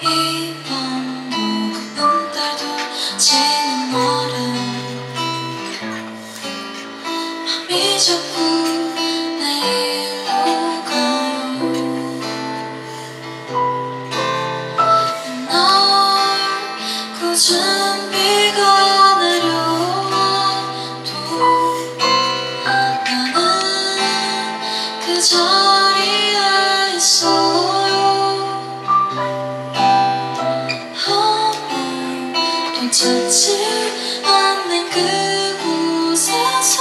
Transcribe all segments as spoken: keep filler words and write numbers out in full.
이 밤도 깊은 달도 지는 날은 맘이 자꾸 내일로 가요. 날 굳은 비가 내려와도 나는 그 자리에 있어요. 아무도 찾지 않는 그곳에서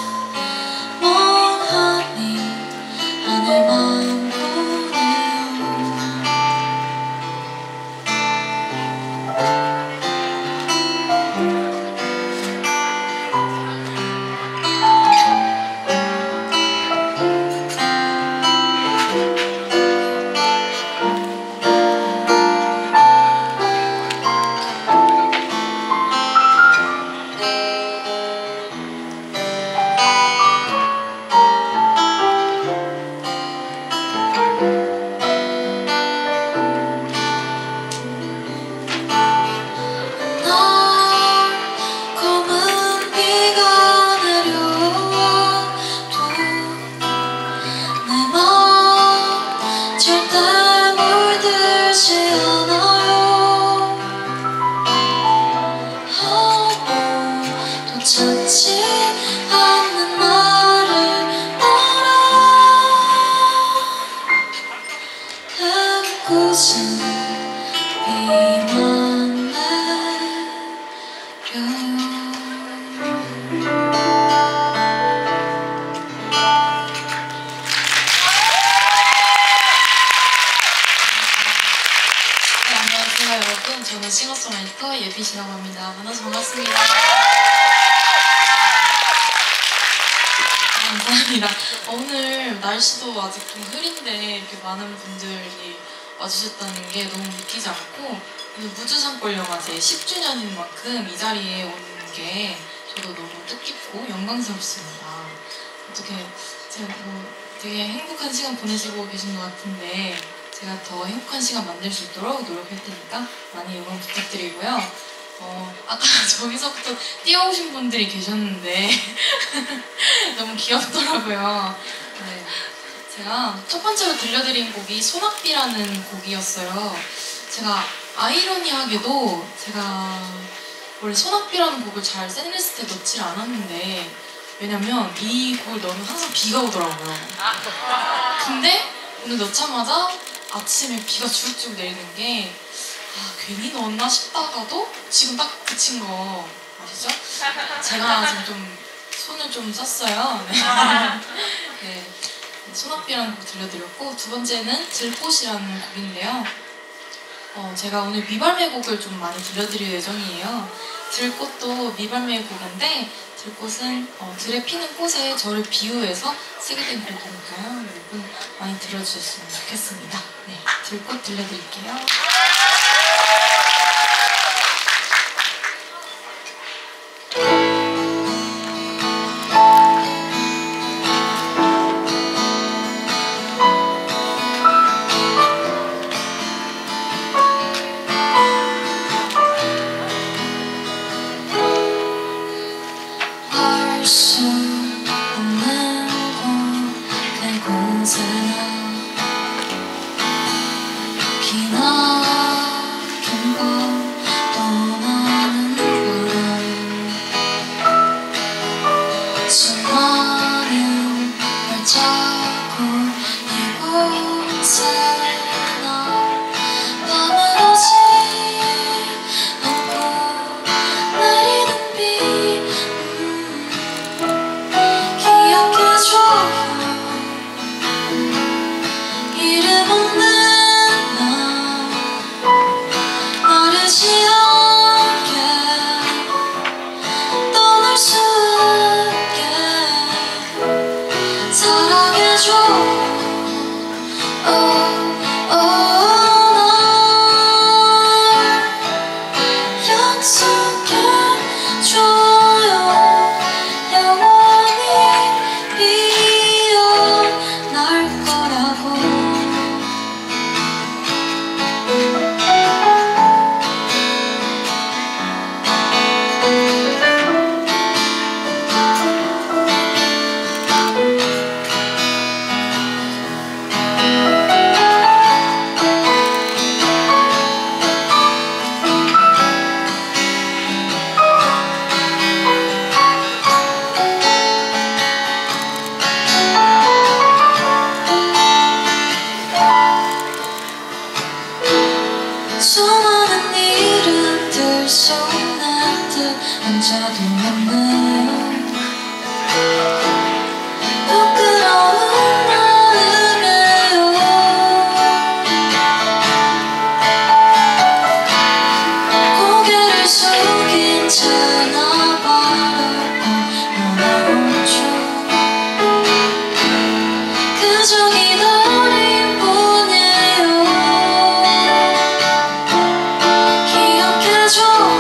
멍하니 하늘만 보네요. 찾지 않는 나를 따라 그곳은 비만 내려요. 네, 안녕하세요 여러분. 저는 싱어송라이터 예빛이라고 합니다. 만나서 반갑습니다. 감사합니다. 오늘 날씨도 아직 좀 흐린데 이렇게 많은 분들이 와주셨다는 게 너무 믿기지 않고, 오늘 무주산골 영화 제십 주년인 만큼 이 자리에 오는 게 저도 너무 뜻깊고 영광스럽습니다. 어떻게 제가 뭐 되게 행복한 시간 보내시고 계신 것 같은데 제가 더 행복한 시간 만들 수 있도록 노력할 테니까 많이 응원 부탁드리고요. 어, 아까 저기서부터 뛰어오신 분들이 계셨는데 너무 귀엽더라고요. 네, 제가 첫 번째로 들려드린 곡이 소낙비라는 곡이었어요. 제가 아이러니하게도 제가 원래 소낙비라는 곡을 잘 셋리스트에 넣질 않았는데, 왜냐면 이 곡을 넣으면 항상 비가 오더라고요. 근데 오늘 넣자마자 아침에 비가 주룩주룩 내리는 게 아, 괜히 넣었나 싶다가도 지금 딱 그친 거 아시죠? 제가 지금 좀 손을 좀 썼어요. 네. 네. 소낙비라는 곡 들려드렸고, 두 번째는 들꽃이라는 곡인데요. 어, 제가 오늘 미발매 곡을 좀 많이 들려드릴 예정이에요. 들꽃도 미발매 곡인데, 들꽃은 어, 들에 피는 꽃에 저를 비유해서 쓰게 된 곡이니까요. 여러분 많이 들어주셨으면 좋겠습니다. 네, 들꽃 들려드릴게요. 알 수 없는 곳 그곳에 기나 수많은 이름들 속 나듯 앉아도 없네요. 부끄러운 마음이에요. 고개를 숙인 채 나 바라보며 나오죠. 그저 기다림 뿐이에요. 기억해줘.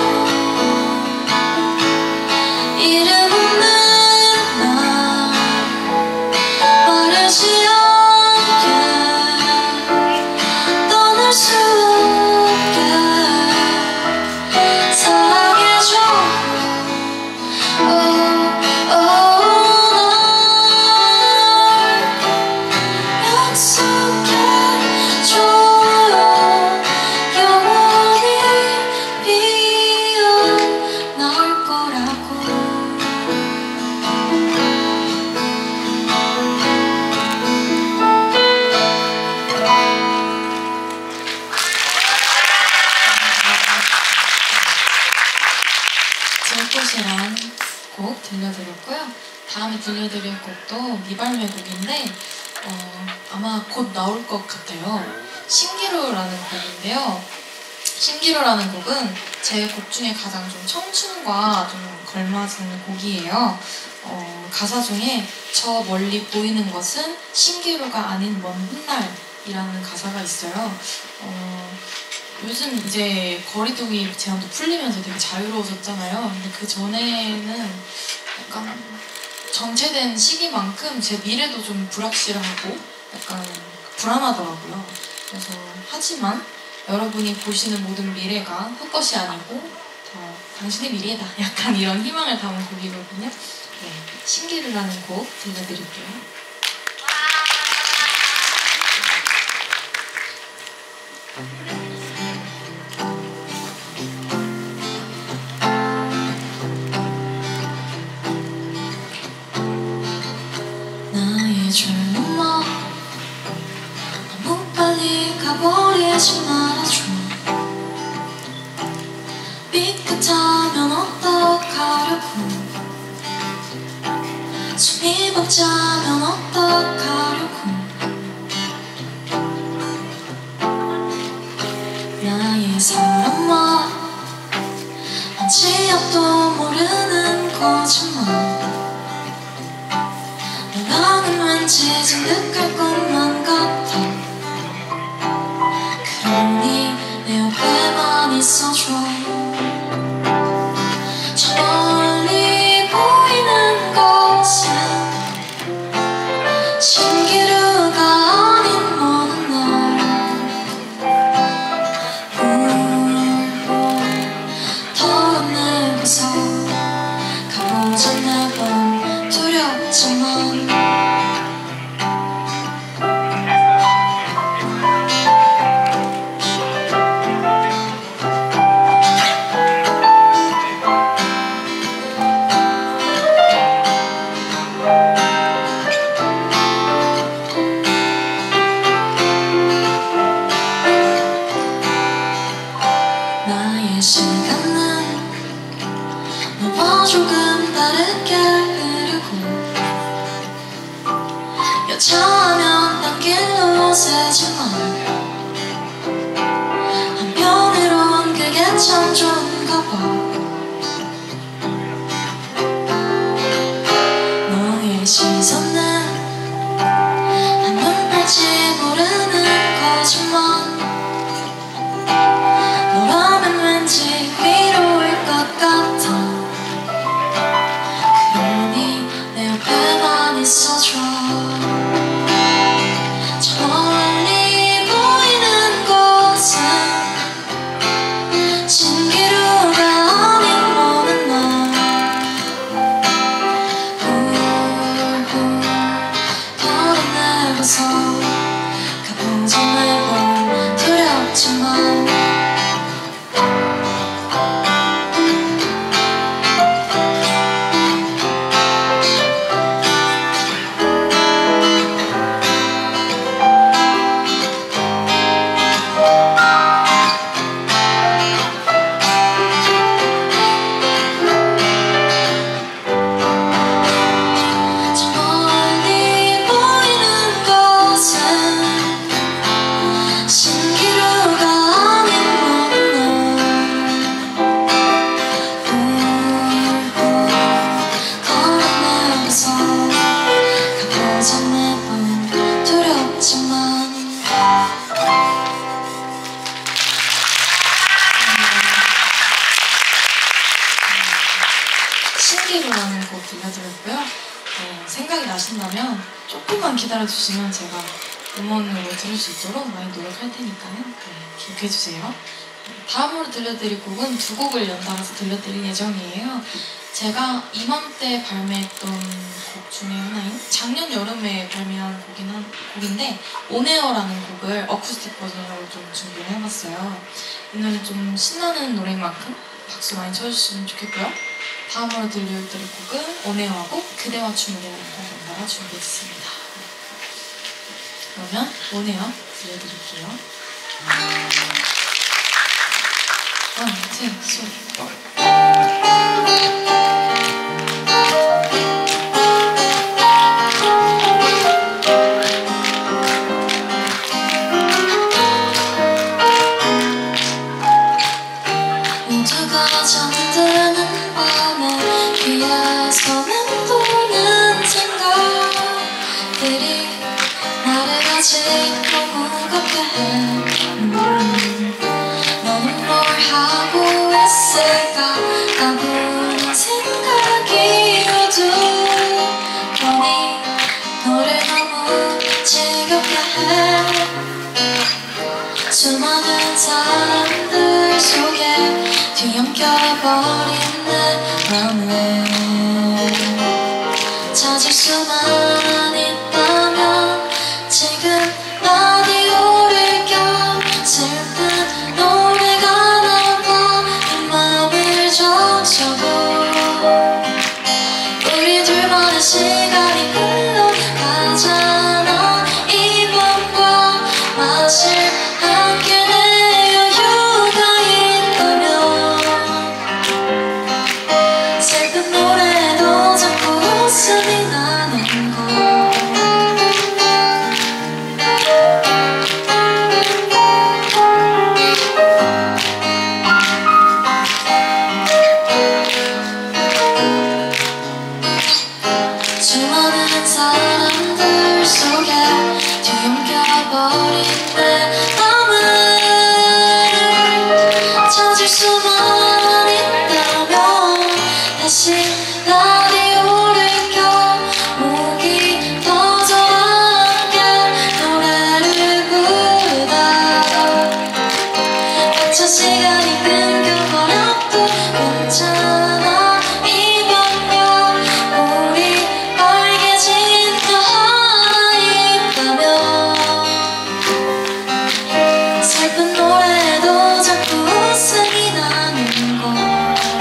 이름 없는 나 마르지 않게 떠날 수 없게 사랑해줘. oh, oh, 날 약속해줘요. 영원히 피어나올 거라고. 들꽃이란 곡 들려드렸고요. 다음에 들려드릴 곡도 미발매 곡인데 어, 아마 곧 나올 것 같아요. 신기루라는 곡인데요. 신기루라는 곡은 제 곡 중에 가장 좀 청춘과 좀 걸맞은 곡이에요. 어, 가사 중에 저 멀리 보이는 것은 신기루가 아닌 먼 훗날이라는 가사가 있어요. 어, 요즘 이제 거리두기 제한도 풀리면서 되게 자유로워졌잖아요. 근데 그 전에는 약간 정체된 시기만큼 제 미래도 좀 불확실하고 약간 불안하더라고요. 그래서 하지만 여러분이 보시는 모든 미래가 헛것이 아니고 다 당신의 미래다. 약간 이런 희망을 담은 곡이거든요. 네, 신기루라는 곡 들려드릴게요. 나의 젊음아 너무 빨리 가버리지 말아줘. 삐끗하면 어떡하려고. 숨이 벅차면 어떡하려고. 나의 사람아 한치 앞도 모르는 거짓말. 너랑은 왠지 진득할 것만 같아. 그러니 내 옆에만 있어줘. 저 멀리 보이는 것은 신기루가 아닌 먼 날. 울고 털어내고서 가보자 매번 두렵지만. 신기루라는 곡 들려드렸고요. 어, 생각이 나신다면 조금만 기다려주시면 제가 음원으로 들을 수 있도록 많이 노력할 테니까요. 네, 기억해주세요. 다음으로 들려드릴 곡은 두 곡을 연달아서 들려드릴 예정이에요. 제가 이맘때 발매했던 곡 중에 하나인 작년 여름에 발매한 곡인 한, 곡인데 온에어라는 곡을 어쿠스틱 버전으로 좀 준비를 해봤어요. 이 노래 좀 신나는 노래인 만큼 박수 많이 쳐주시면 좋겠고요. 다음으로 들려드릴 곡은 온에어하고 그대와 춤을이라는 곡 연달아 준비했습니다. 그러면 온에어 들려드릴게요. 원, 투, 쓰리, 포. 모두가 잠드는 밤에 귀에서 맴도는 생각들이 나를 가지고 무겁게 해. 음, 너는 뭘 하고 있을까 까부는 생각이 우두머니 너를 너무 지겹게 해. 수많은 사람들 속에 뒤엉켜버린 내 맘을 찾을 수만 있다면 지금 라디오를 켜 슬픈 노래가 나와 내 맘을 적셔도 우리 둘만의 시간이 흘러가잖아. 이 밤과 마실 함께 내 여유가 있다면 슬픈 노래도 자꾸 웃음이 나는 걸. 수많은 사람들 속에 뒤엉켜버린 내 맘을 찾을 수만 있다면 다시 라디오를 켜 목이 터져와 함께 노래를 부르다 각자 시간이 끊겨버려도 괜찮아. 이 밤과 우리 빨개진 또 하나 있다면 슬픈 노래도 자꾸 웃음이 나는 걸.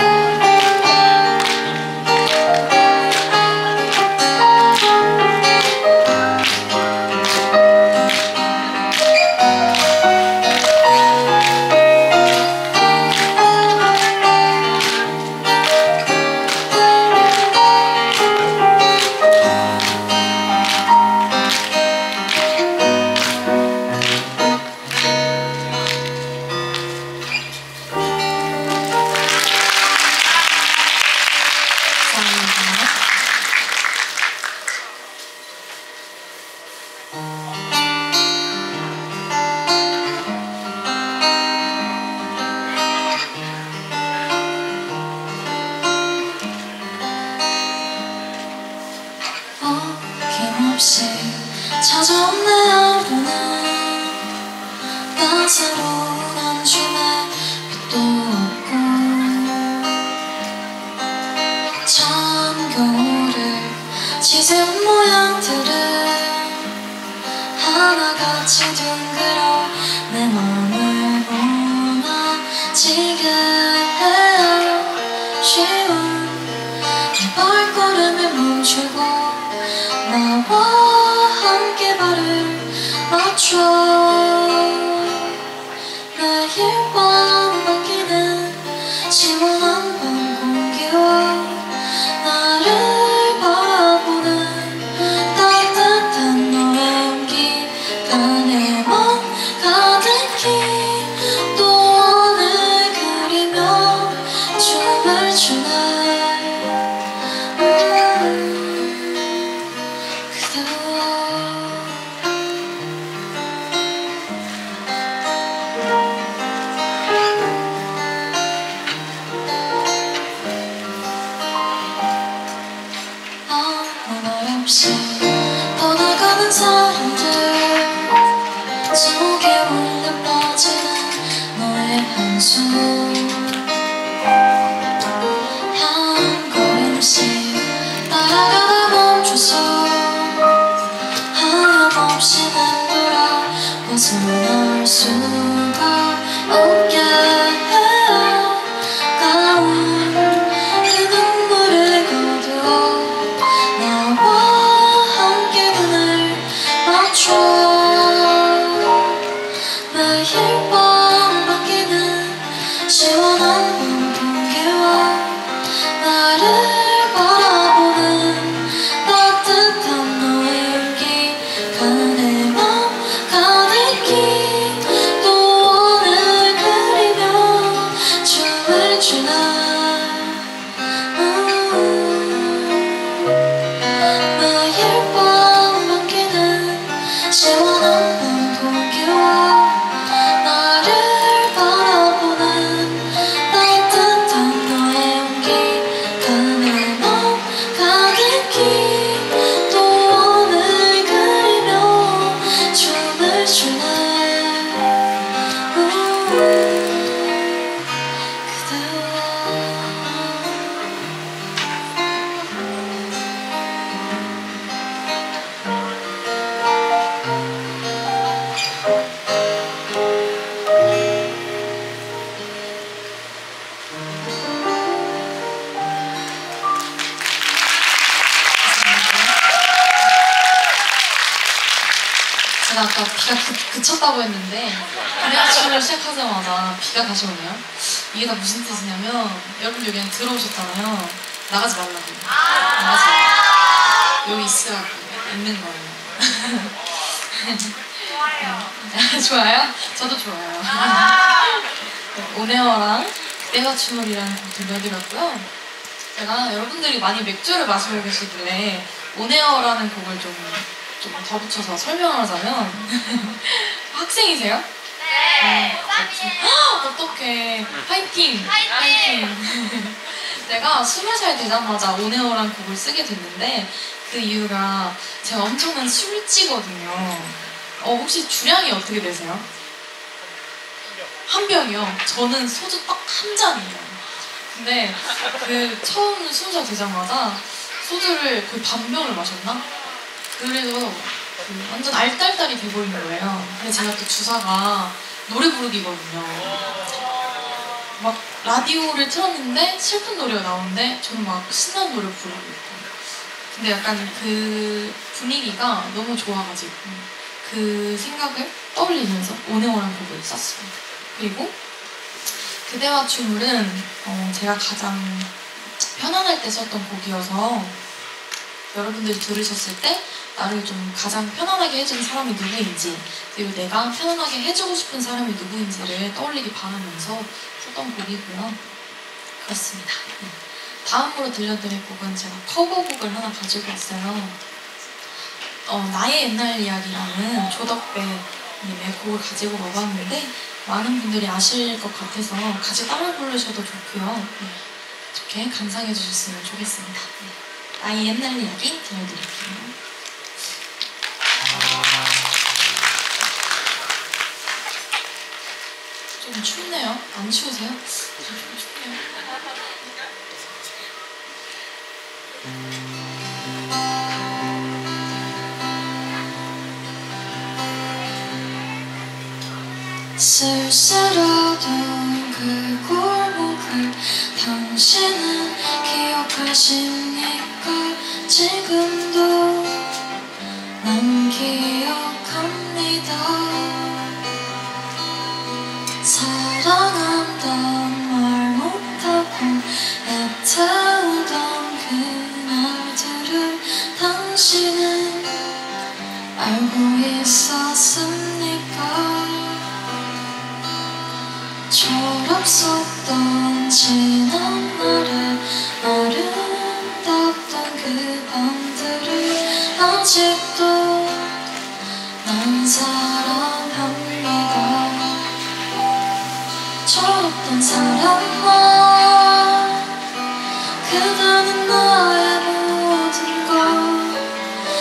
감사합니다. 어김없이 찾아온 내 하루는 따사로운 안중에 빛도 없고 찬 겨울을 지새운 모양들은 하나같이 둥그러 내 맘을 원하지게 해요. 쉬운 내 발걸음을 멈추고 나와 함께 발을 맞춰 매일 밤 바뀌는 시원한 밤 공기와 나를 바라보는 따뜻한 너의 온기가 내 맘 가득히 또 원을 그리며 춤을 추네. 음, 그대와 없이 떠나가는 사람들 속에 울려 퍼지는 너의 한숨 한 걸음씩 따라가다 멈춰서 하염없이 맴돌아 벗어날 수가 없게 가운 그 눈물을 거두어 나와 함께 눈을 맞춰 매일 밤 바뀌는 시원한 밤 공기와 나를 바라보는 따뜻한 너의 온기 가내 맘 가득히 또 오늘 그리며 춤을 추나 매일 밤 바뀌는 시원한 밤 공기와 나를 바라보는 따뜻한 너의 온기 가내 맘 가득히 또 오늘 그리며 춤을 추네 제가 아까 비가 그, 그쳤다고 했는데 무대춤을 시작하자마자 비가 다시 오네요. 이게 다 무슨 뜻이냐면 여러분 여기 들어오셨잖아요. 나가지 말라고. 나가지 말라고. 여기 있으라고. 있는 거예요. 네. 좋아요? 저도 좋아요. 네, 오네어랑 그대와 춤을이라는 곡 들려드렸고요. 제가 여러분들이 많이 맥주를 마시고 계시길래 오네어라는 곡을 좀 좀 더 붙여서 설명을 하자면 학생이세요? 네. 어, 어떡해. 파이팅! 파이팅! 제가 스물 살 되자마자 오네어란 곡을 쓰게 됐는데 그 이유가 제가 엄청난 술찌거든요. 어, 혹시 주량이 어떻게 되세요? 한 병이요? 저는 소주 딱 한 잔이에요. 근데 그 처음 스무 살 되자마자 소주를 거의 반병을 마셨나? 그래서 그 완전 알딸딸이 돼버린 거예요. 근데 제가 또 주사가 노래 부르기거든요. 막 라디오를 틀었는데 슬픈 노래가 나오는데 저는 막 신나는 노래 부르고 있고. 근데 약간 그 분위기가 너무 좋아가지고 그 생각을 떠올리면서 오네오라는 곡을 썼어요. 그리고 그대와 춤을은 어 제가 가장 편안할 때 썼던 곡이어서 여러분들이 들으셨을 때 나를 좀 가장 편안하게 해준 사람이 누구인지 그리고 내가 편안하게 해주고 싶은 사람이 누구인지를 떠올리기 바라면서 썼던 곡이고요. 그렇습니다. 네. 다음으로 들려드릴 곡은 제가 커버곡을 하나 가지고 왔어요. 어, 나의 옛날 이야기라는 조덕배님의 곡을 가지고 와봤는데 많은 분들이 아실 것 같아서 같이 따라 부르셔도 좋고요. 네. 이렇게 감상해 주셨으면 좋겠습니다. 네. 나의 옛날 이야기 들려드릴게요. 좀 춥네요. 안 추우세요? 좀 춥네요. 쓸쓸하던 그 골목을 당신은 기억하십니까? 지금도 난 기억합니다. 사랑한단 말 못하고 애태우던 그날들을 당신은 알고 있었습니까? 철없었던 지난 날의 아름답던 그 밤들을 아직도 난 사랑합니다. 철없던 사랑아 그대는 나의 모든 것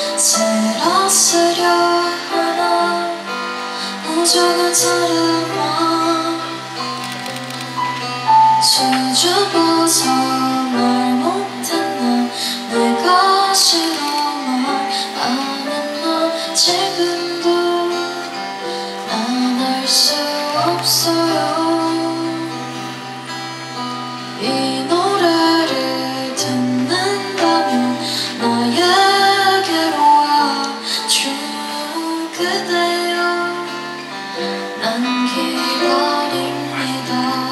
사람아 수줍어서 말 못했나 내가 싫어 말 안 했나 지금도 난 알 수 없어요 이 노래를 듣는다면 나에게로 와준 그대여 난 기다립니다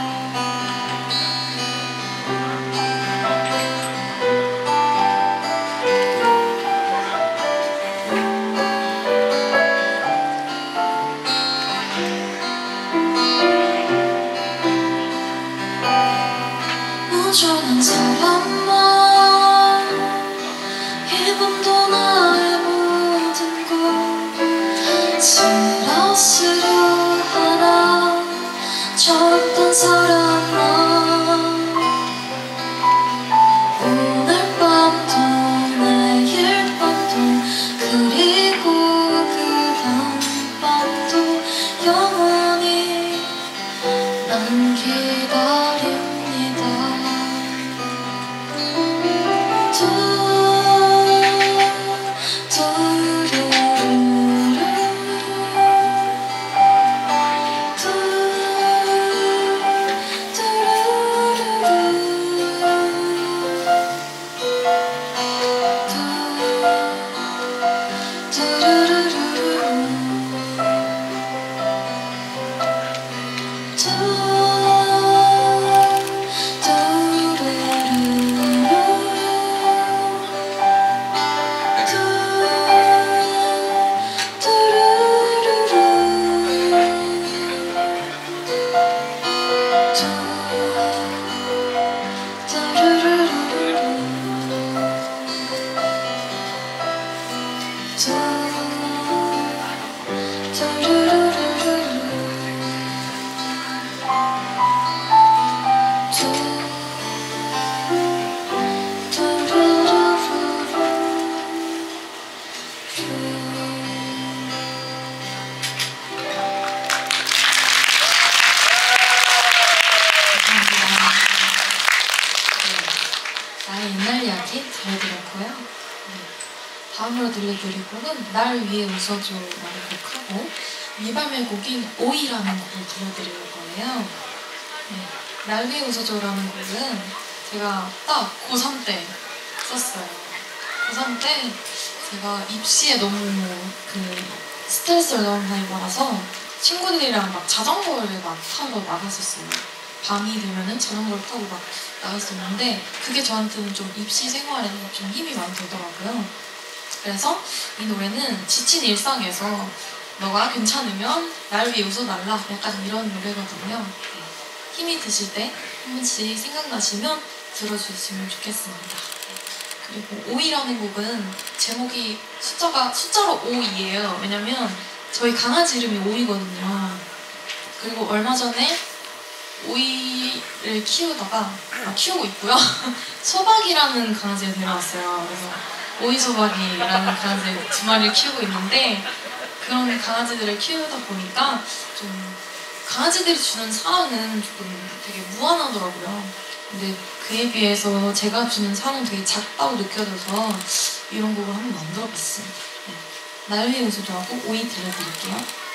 무정한 사람아 이밤도 나의 모든 걸 쓸어쓰려 하나 저 사람아 오늘 밤도 내일 밤도 그리고 그 다음 밤도 영원히 난 기다립니다 나의 옛날 이야기 들려드렸고요. 네. 다음으로 들려드릴 곡은 날 위해 웃어줘라는 곡하고 미발매 곡인 오이라는 곡을 들려드릴 거예요. 네. 날 위해 웃어줘라는 곡은 제가 딱 고삼 때 썼어요. 고삼 때 제가 입시에 너무 그 스트레스를 너무 많이 받아서 친구들이랑 막 자전거를 막 타러 나갔었어요. 밤이 되면은 자전거를 타고 막 나갔었는데 그게 저한테는 좀 입시 생활에 좀 힘이 많이 되더라고요. 그래서 이 노래는 지친 일상에서 너가 괜찮으면 날 위해 웃어달라 약간 이런 노래거든요. 네. 힘이 드실 때 한 번씩 생각나시면 들어주시면 좋겠습니다. 그리고 오이라는 곡은 제목이 숫자가 숫자로 오이예요. 왜냐면 저희 강아지 이름이 오이거든요. 그리고 얼마 전에 오이를 키우다가 아, 키우고 있고요. 소박이라는 강아지를 데려왔어요. 그래서 오이소박이라는 강아지 두 마리를 키우고 있는데 그런 강아지들을 키우다 보니까 좀 강아지들이 주는 사랑은 조금 되게 무한하더라고요. 근데 그에 비해서 제가 주는 사랑은 되게 작다고 느껴져서 이런 곡을 한번 만들어봤습니다. 네. 날 위해 웃어줘하고 오이 들려드릴게요.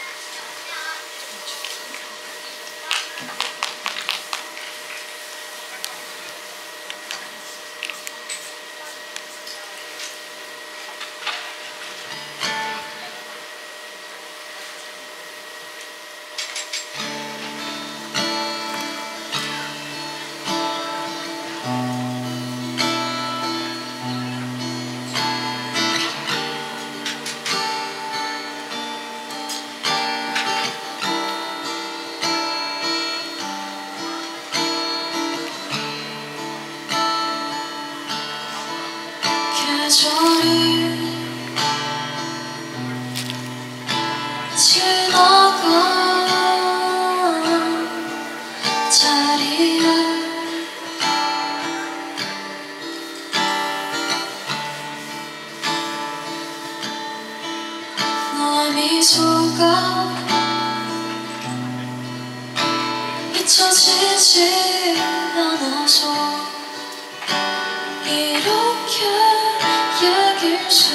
잊혀지지 않아서 이렇게 얘길 수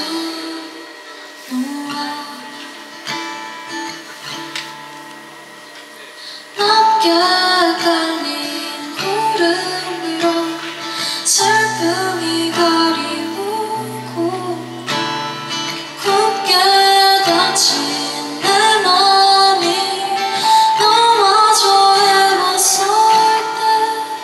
놓아 낮게 깔린 구름 위로 슬픔이 가리우고 굳게 닫힌 내 맘이 너마저 해왔을 때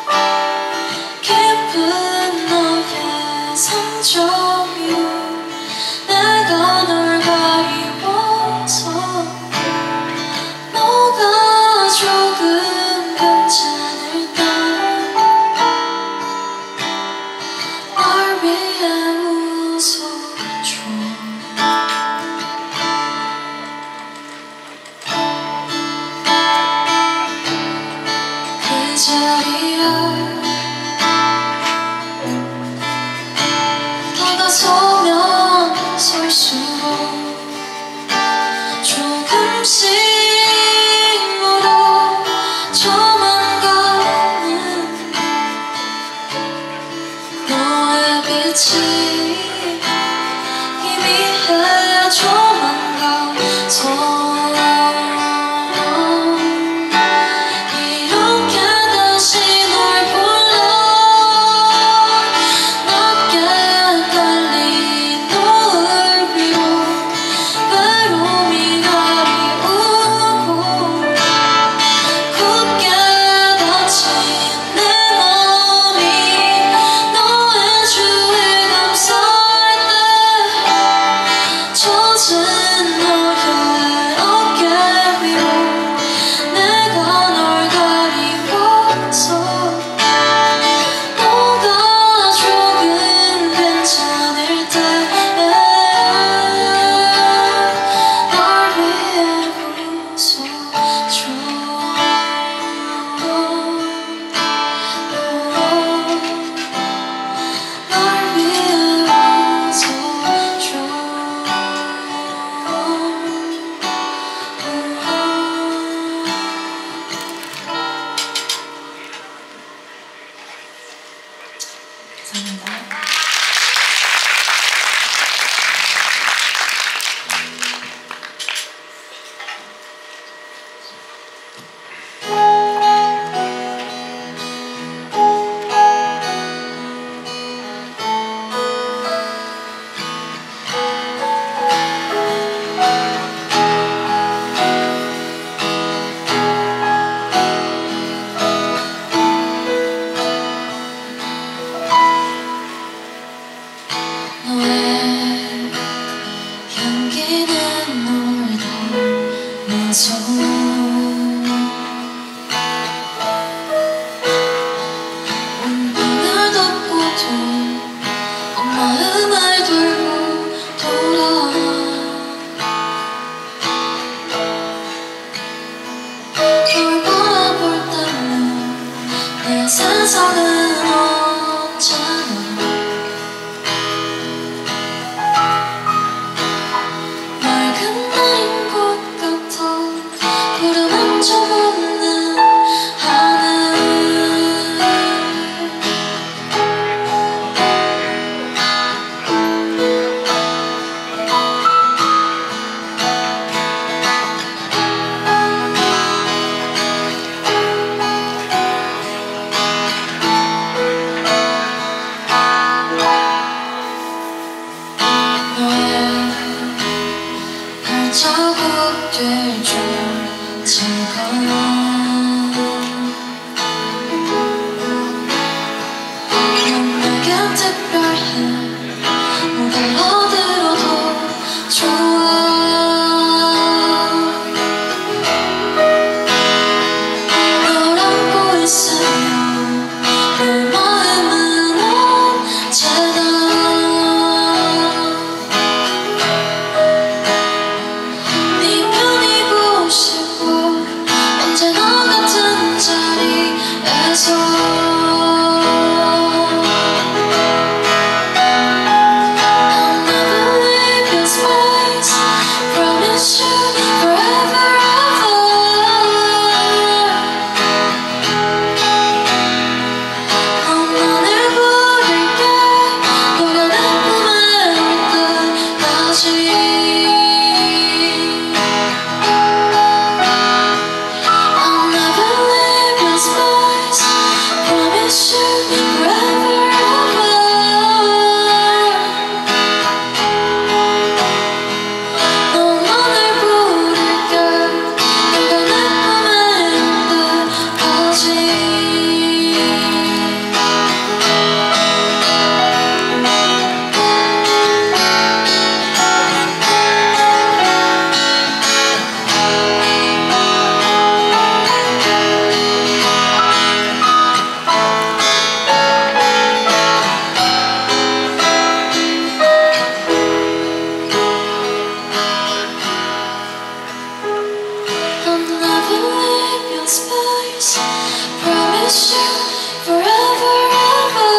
Promise you forever ever.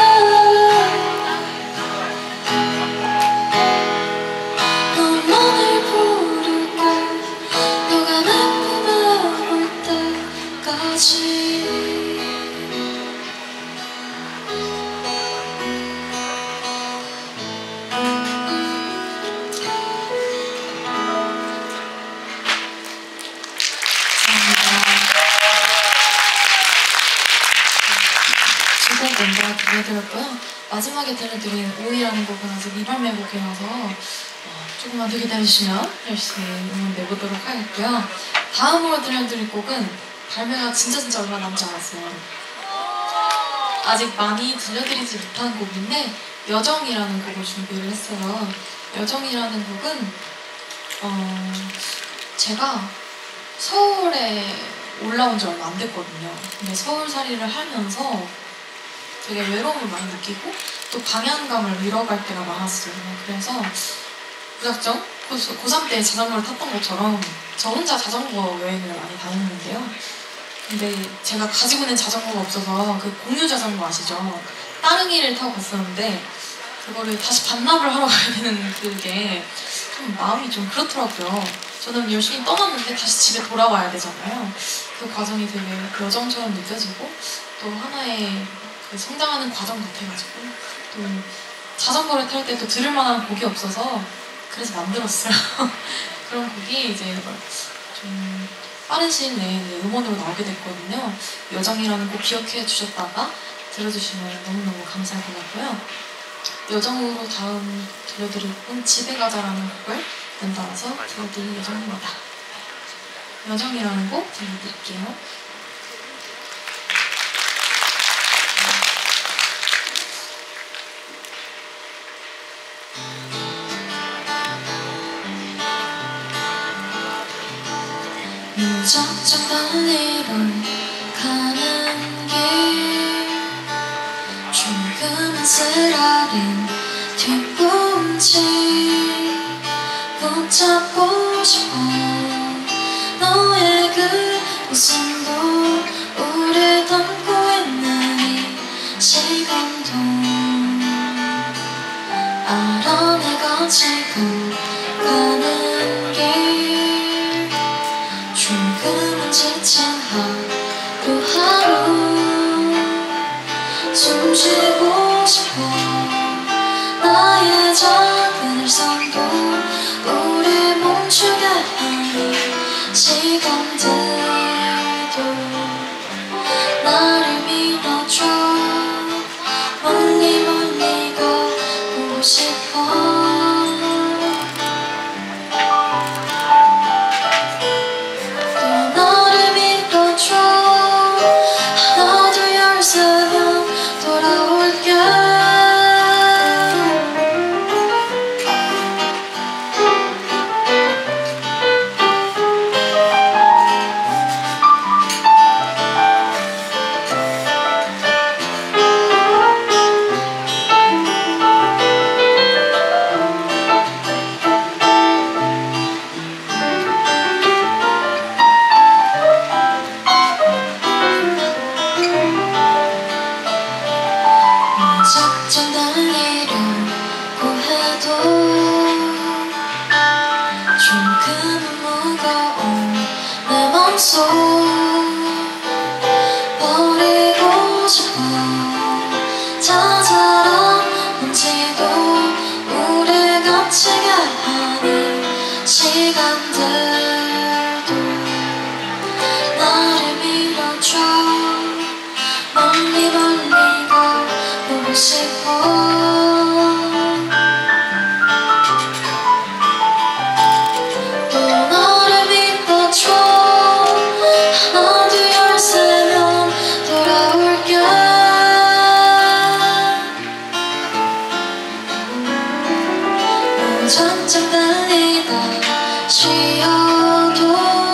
너만을 부를게 너가 내 품에 올 때까지. 두곡 먼저 들려드렸고요. 마지막에 들려드린 오이라는 곡은 아직 미발매 곡이라서 어, 조금만 더 기다려주시면 열심히 음원 내보도록 하겠고요. 다음으로 들려드릴 곡은 발매가 진짜 진짜 얼마 남지 않았어요. 아직 많이 들려드리지 못한 곡인데 여정이라는 곡을 준비를 했어요. 여정이라는 곡은 어, 제가 서울에 올라온 지 얼마 안 됐거든요. 근데 서울살이를 하면서 되게 외로움을 많이 느끼고 또 방향감을 잃어갈 때가 많았어요. 그래서 무작정 고삼 때 자전거를 탔던 것처럼 저 혼자 자전거 여행을 많이 다녔는데요. 근데 제가 가지고 있는 자전거가 없어서 그 공유 자전거 아시죠? 따릉이를 타고 갔었는데 그거를 다시 반납을 하러 가야 되는 그게 좀 마음이 좀 그렇더라고요. 저는 열심히 떠났는데 다시 집에 돌아와야 되잖아요. 그 과정이 되게 여정처럼 느껴지고 또 하나의 그 성장하는 과정 같아가지고 또 자전거를 탈 때 또 들을 만한 곡이 없어서 그래서 만들었어요. 그런 곡이 이제 좀 빠른 시일 내에 음원으로 나오게 됐거든요. 여정이라는 곡 기억해 주셨다가 들어주시면 너무너무 감사할 것 같고요. 여정으로 다음 들려드릴 곡은 집에 가자라는 곡을 연달아서 들려드릴 예정입니다. 여정이라는 곡 들려드릴게요. 무작정 달리러 가는 길 조금은 쓰라린 뒷꿈치 붙잡고 싶어 너의 그 웃음도 우릴 담고 있는 이 시간도 알아 내가 지금 가는 길 조금은 지친 하루하루 숨 쉬고 싶어 나의 작은 일상도 우릴 멈추게 하는 시간들도 나를 믿어줘 멀리 멀리 가고 싶어 작정 달리려고 해도 조금은 무거운 내 맘속 버리고 싶어 자잘한 먼지도 우릴 갇히게 하는 시간들도 나를 밀어줘 멀리 멀리 가보고 싶어 또 너를 믿어줘 하나 둘 열세면 돌아올게 무작정 달리다 쉬어도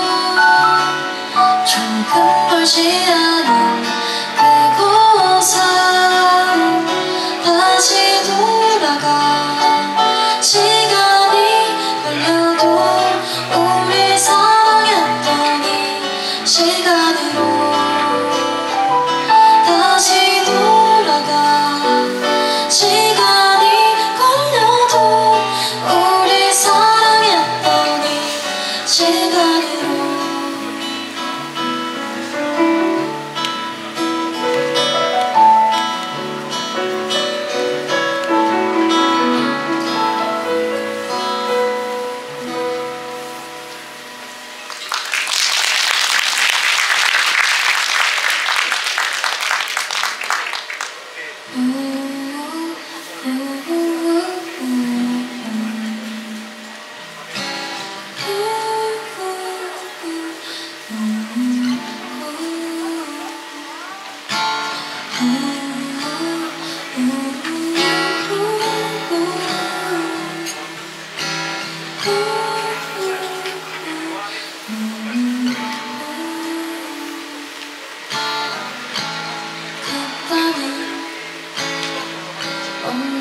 조금 멀지 않은 그곳에 다시 돌아가 시간이 걸려도 우리 사랑했던 이 시간으로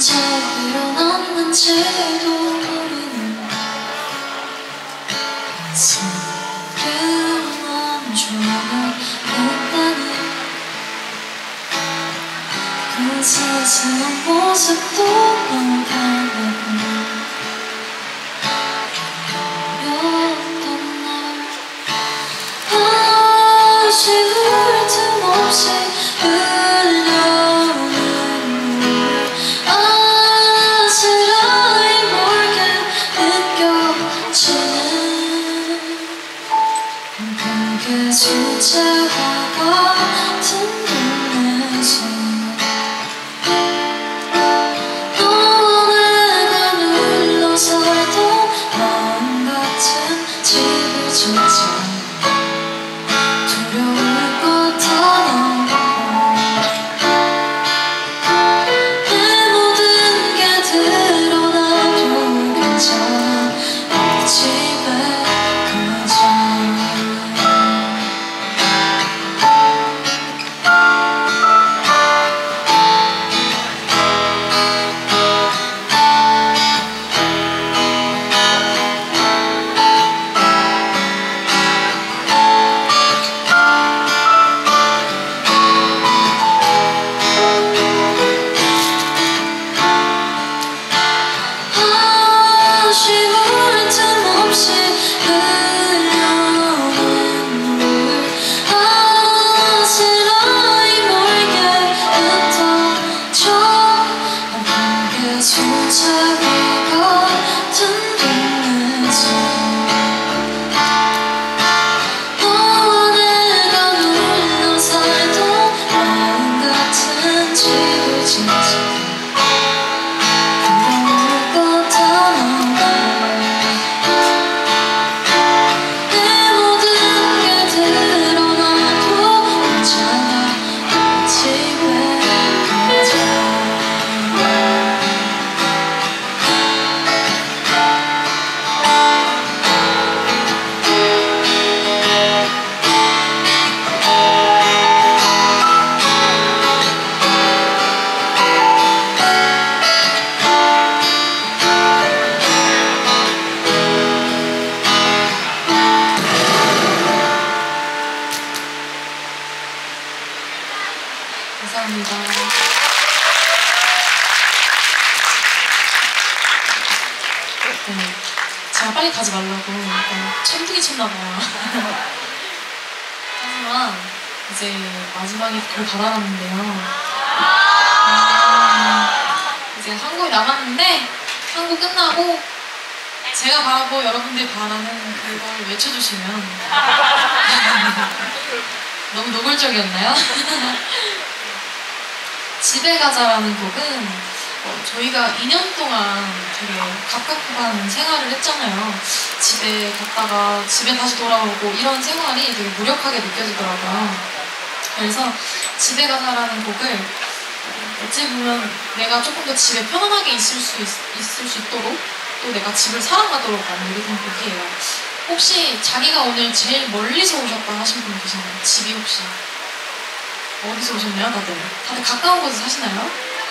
언제 일어났는지도 모르는 소리만 조명했다니 그 세상 모습도 너무 달랐고 아쉬울 틈 없이 흘려오는 눈물 아스라이 멀게 느껴지는 벽의 숫자와 같은 동네에서 너와 내가 눌러 살던 마음 같은 집을 짓자 두려울 것 하나 내 모든 게 드러나도 괜찮아 우리 집에 가자 아쉬울 틈 없이 흘려오는 눈물 아스라이 멀게 흩어져 한 벽의 손잡이 같은 동네에서 너와 내가 눌러 살던 마음 같은 집을 짓자 내 모든 게 드러나도 괜찮아 우리 집에 가자 감사합니다. 네, 제가 빨리 가지 말라고 약간 천둥이 쳤나봐요. 하지만 이제 마지막에 그걸 받아놨는데요. 아, 이제 한 곡이 남았는데 한 곡 끝나고 제가 바라고 여러분들이 바라는 그걸 외쳐주시면 너무 노골적이었나요? 집에 가자라는 곡은 어, 저희가 이 년 동안 되게 갑갑한 생활을 했잖아요. 집에 갔다가 집에 다시 돌아오고 이런 생활이 되게 무력하게 느껴지더라고요. 그래서 집에 가자라는 곡을 어, 어찌 보면 내가 조금 더 집에 편안하게 있을 수, 있, 있을 수 있도록 또 내가 집을 사랑하도록 만든 곡이에요. 혹시 자기가 오늘 제일 멀리서 오셨다 하신 분 계시나요? 집이 혹시? 어디서 오셨나요, 다들? 다들 가까운 곳에 사시나요?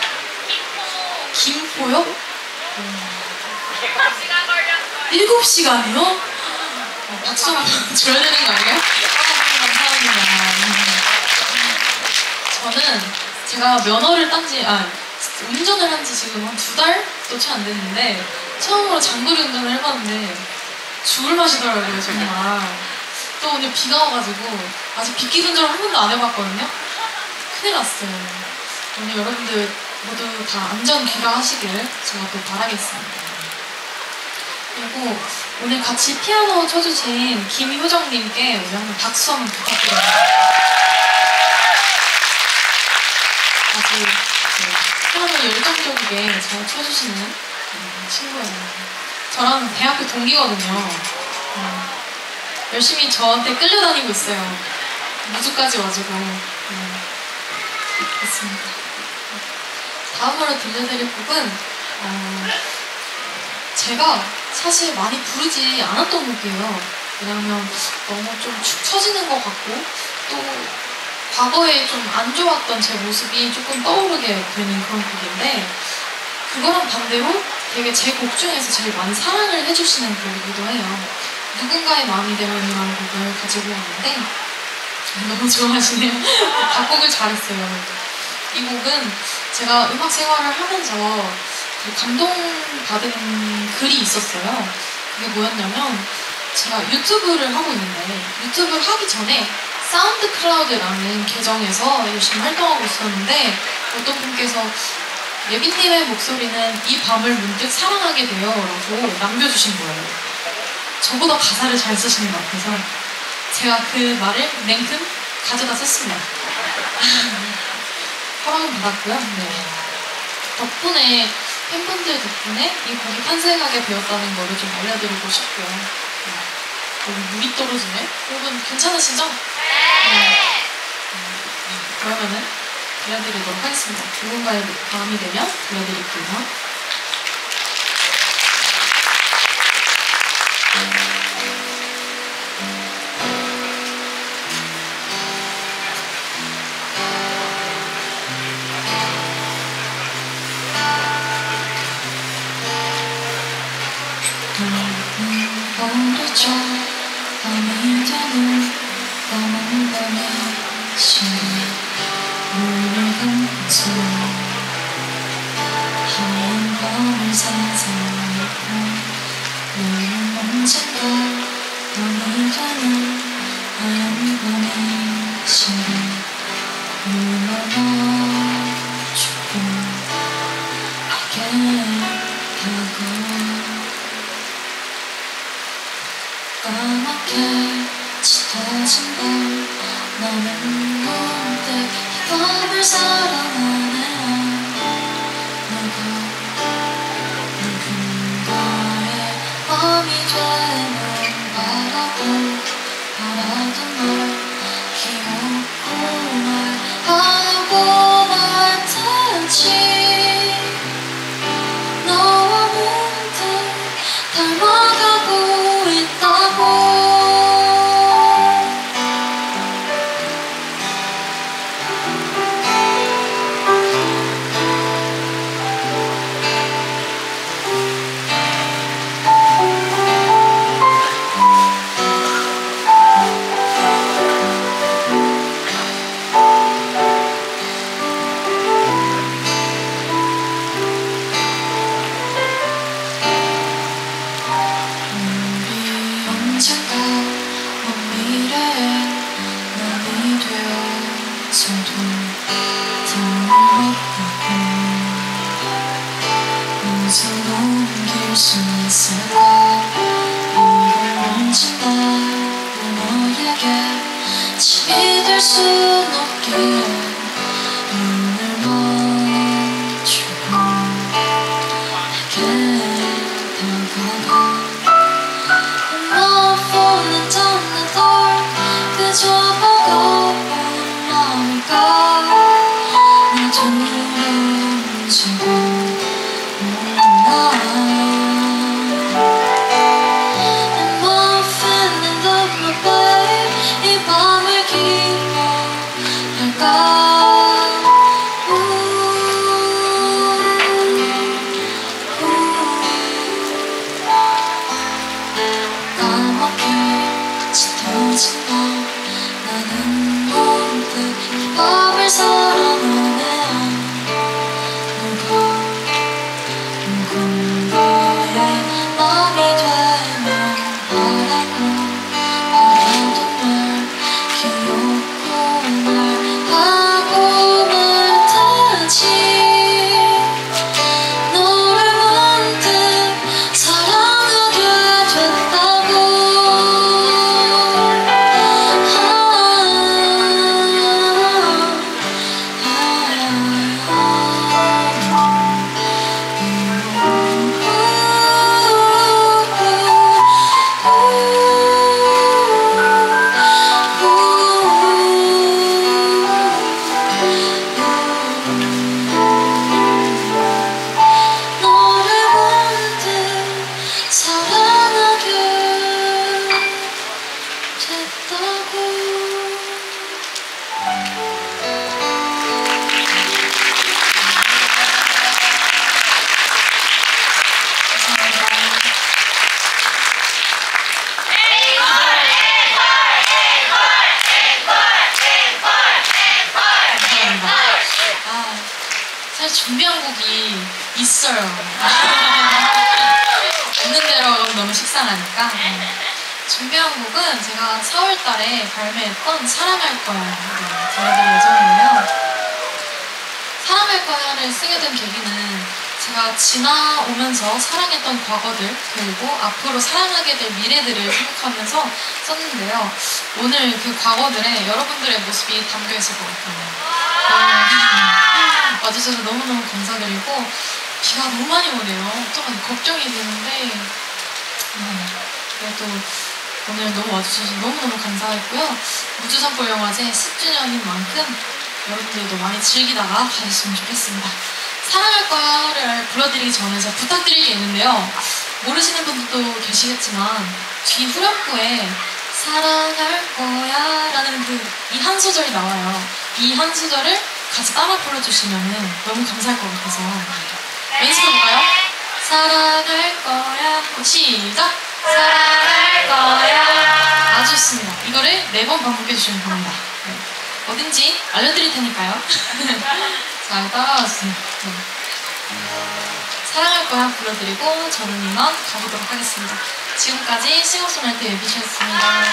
김포. 김포요? 음. 일곱 시간이요? 어, 박수 한번 줘야 되는 거 아니에요? 아, 감사합니다. 저는 제가 면허를 딴지, 아, 운전을 한 지 지금 한 두 달도 채 안 됐는데 처음으로 장거리 운전을 해봤는데 죽을 맛이더라고요, 정말. 또 오늘 비가 와가지고 아직 빗길 운전을 한 번도 안 해봤거든요. 큰일 났어요. 오늘 여러분들 모두 다 안전 귀가하시길 제가 또 바라겠습니다. 그리고 오늘 같이 피아노 쳐주신 김효정님께 우리 한번 박수 한번 부탁드립니다. 아주 피아노 열정적이게 잘 쳐주시는 친구예요. 저랑 대학교 동기거든요. 음, 열심히 저한테 끌려다니고 있어요. 무주까지 와주고. 음, 그렇습니다. 다음으로 들려드릴 곡은 어, 제가 사실 많이 부르지 않았던 곡이에요. 왜냐면 너무 좀 축 처지는 것 같고 또 과거에 좀 안 좋았던 제 모습이 조금 떠오르게 되는 그런 곡인데 그거랑 반대로 되게 제 곡 중에서 제일 많이 사랑을 해주시는 곡이기도 해요. 누군가의 마음이 되면이라는 곡을 가지고 왔는데 너무 좋아하시네요. 작곡을 잘했어요. 이 곡은 제가 음악 생활을 하면서 감동받은 글이 있었어요. 그게 뭐였냐면 제가 유튜브를 하고 있는데 유튜브를 하기 전에 사운드 클라우드라는 계정에서 열심히 활동하고 있었는데 어떤 분께서 예빈님의 목소리는 이 밤을 문득 사랑하게 돼요 라고 남겨주신 거예요. 저보다 가사를 잘 쓰시는 것 같아서 제가 그 말을 냉큼 가져다 썼습니다. 허락은 받았고요. 네. 덕분에 팬분들 덕분에 이 곡이 탄생하게 되었다는 거를 좀 알려드리고 싶고요. 네. 여기 물이 떨어지네? 여러분 괜찮으시죠? 네. 네. 그러면은 들려드리도록 하겠습니다. 누군가의 밤이 되면 들려드릴게요. 오르죠 밤이 되는 까만 밤의 시간 눈을 감고서 하얀 밤을 상상하고 너는 언젠가 밤이 되는 하얀 밤의 시간 눈을 맞추고 하게 까맣게 짙어진 밤 나는 문득 이 밤을 사랑하네요. 내가 누군가의 밤이 되면 바라고 바라던 날 기억고 말하고 말 테지 너와 문득 닮아가고 있다고 언젠가 먼 미래에 남이 되어서도 등을 맞다고 웃어 넘길 수 있을까. 이걸 언젠가 너에게 짐이 될 순 없기에 눈을 맞추고 내게 다가가 I'm falling down the dark 그저 버거운 마음일까 나 두려운지도 몰라 And I'm feeling love my babe 이 밤을 기억할까 짙어진 밤 나는 문득 이 밤을 사랑하네요. 누가 누군가의 맘이 되면 바라고 바라던 날 기억고 말하고 준비한 곡이 있어요. 없는 대로 하면 너무 식상하니까. 네. 준비한 곡은 제가 사월 달에 발매했던 사랑할 거야 네, 들려드릴 예정이에요. 사랑할 거야를 쓰게 된 계기는 제가 지나오면서 사랑했던 과거들 그리고 앞으로 사랑하게 될 미래들을 생각하면서 썼는데요. 오늘 그 과거들에 여러분들의 모습이 담겨 있을 것 같아요. 네. 와주셔서 너무너무 감사드리고 비가 너무 많이 오네요. 조금 걱정이 되는데 네. 그래도 오늘 너무 와주셔서 너무너무 감사했고요. 우주산골영화제 십 주년인 만큼 여러분들도 많이 즐기다가 가셨으면 좋겠습니다. 사랑할 거야를 불러드리기 전에 제가 부탁드릴 게 있는데요. 모르시는 분들도 계시겠지만 뒤 후렴구에 사랑할 거야 라는 그 이 한 소절이 나와요. 이 한 소절을 같이 따라 불러주시면 너무 감사할 것 같아서 연습해볼까요? 사랑할 거야 시작! 사랑할 거야 아주 좋습니다. 이거를 네 번 반복해주시면 됩니다. 네. 어딘지 알려드릴 테니까요. 잘 따라와주세요. 네. 사랑할 거야 불러드리고 저는 이만 가보도록 하겠습니다. 지금까지 싱어송라이터 예비씨였습니다.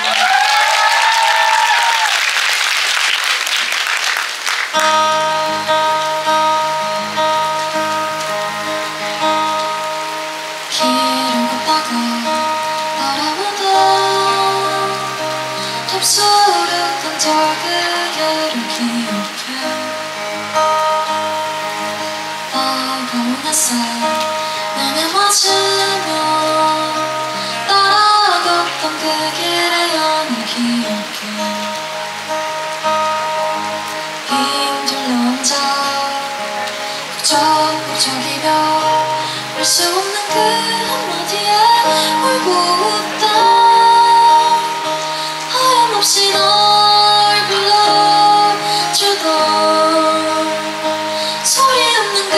길을 걷다가 따라오던 좁소득한 저 그녀를 기억해 다가온 햇살 내내 맞으며 따라 걷던 그 길의 연을 기억해 힘들러 혼자 북적북적이며 알 수 없는 그 한마디에 울고 웃다 하염없이 널 불러주던 소리 없는 그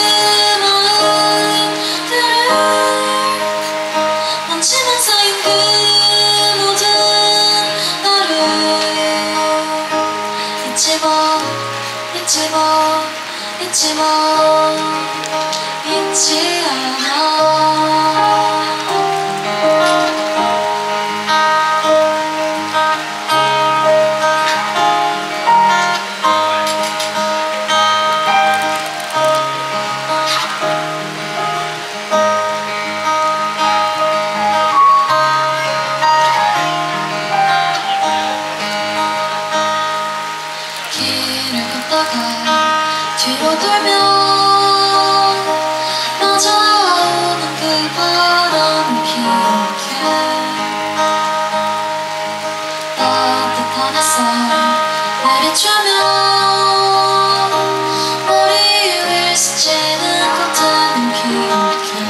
마음들을 먼지만 쌓인 그 모든 나를 잊지 마 잊지 마 잊지 마 잊지 않아 길을 걷다가 뒤로 돌면 맞아오는 그 바람을 기억해 따뜻한 햇살 내리쬐면 머리 위를 스치는 꽃들을 기억해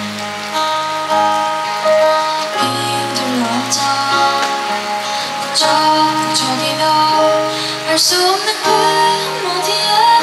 힘들러 혼자 북적북적이며 알 수 없는 그 한마디에